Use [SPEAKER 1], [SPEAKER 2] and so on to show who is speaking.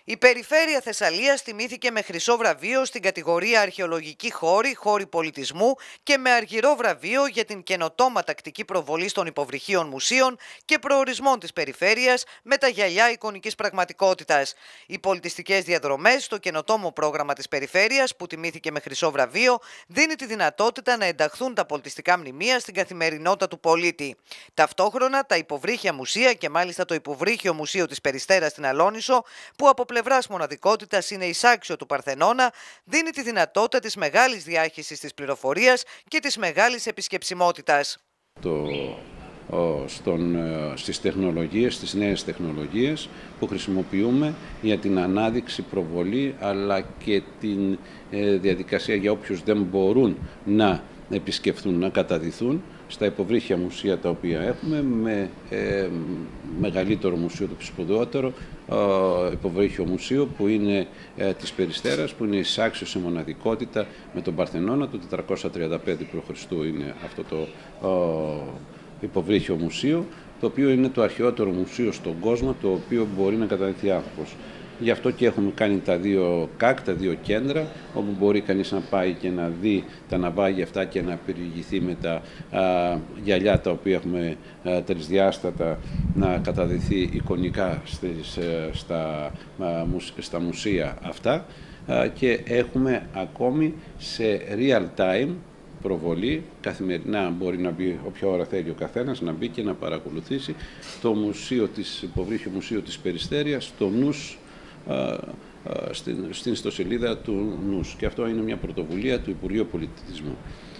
[SPEAKER 1] Η Περιφέρεια Θεσσαλίας τιμήθηκε με χρυσό βραβείο στην κατηγορία Αρχαιολογική χώρη, χώροι πολιτισμού και με αργυρό βραβείο για την καινοτόμα τακτική προβολή των υποβρυχίων μουσείων και προορισμών της περιφέρειας με τα γυαλιά εικονικής πραγματικότητας. Οι πολιτιστικές διαδρομές στο καινοτόμο πρόγραμμα της περιφέρειας, που τιμήθηκε με χρυσό βραβείο, δίνει τη δυνατότητα να ενταχθούν τα πολιτιστικά μνημεία στην καθημερινότητα του πολίτη. Ταυτόχρονα, τα υποβρύχια μουσεία και μάλιστα το υποβρύχιο μουσείο της Περιστέρας στην Αλόνισο, που από πλευράς μοναδικότητας είναι εισάξιο του Παρθενώνα, δίνει τη δυνατότητα της μεγάλης διάχυσης της πληροφορίας και της μεγάλης επισκεψιμότητας.
[SPEAKER 2] Στις τεχνολογίες, στις νέες τεχνολογίες που χρησιμοποιούμε για την ανάδειξη, προβολή, αλλά και την διαδικασία για όποιους δεν μπορούν να επισκεφθούν, να καταδυθούν στα υποβρύχια μουσεία τα οποία έχουμε, με μεγαλύτερο μουσείο, το σπουδαιότερο υποβρύχιο μουσείο που είναι της Περιστέρας, που είναι εισάξιο σε μοναδικότητα με τον Παρθενώνα. Το 435 π.Χ. είναι αυτό το υποβρύχιο μουσείο, το οποίο είναι το αρχαιότερο μουσείο στον κόσμο, το οποίο μπορεί να καταδυθεί άνθρωπος. Γι' αυτό και έχουμε κάνει τα δύο ΚΑΚ, τα δύο κέντρα, όπου μπορεί κανείς να πάει και να δει τα ναυάγια αυτά και να περιηγηθεί με τα γυαλιά τα οποία έχουμε τρισδιάστατα, να καταδυθεί εικονικά στα μουσεία αυτά, και έχουμε ακόμη σε real time προβολή, καθημερινά μπορεί να μπει όποια ώρα θέλει ο καθένας να μπει και να παρακολουθήσει το υποβρύχιο μουσείο της Περιστέρειας, στο νους, στην ιστοσελίδα του νους. Και αυτό είναι μια πρωτοβουλία του Υπουργείου Πολιτισμού.